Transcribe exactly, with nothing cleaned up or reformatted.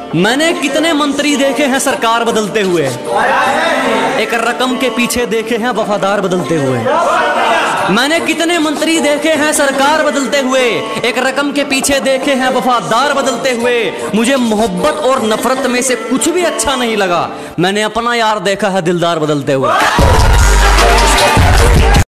मैंने कितने मंत्री देखे हैं सरकार बदलते हुए, एक रकम के पीछे देखे हैं वफादार बदलते हुए। मैंने कितने मंत्री देखे हैं सरकार बदलते हुए, एक रकम के पीछे देखे हैं वफादार बदलते हुए। मुझे मोहब्बत और नफरत में से कुछ भी अच्छा नहीं लगा, मैंने अपना यार देखा है दिलदार बदलते हुए।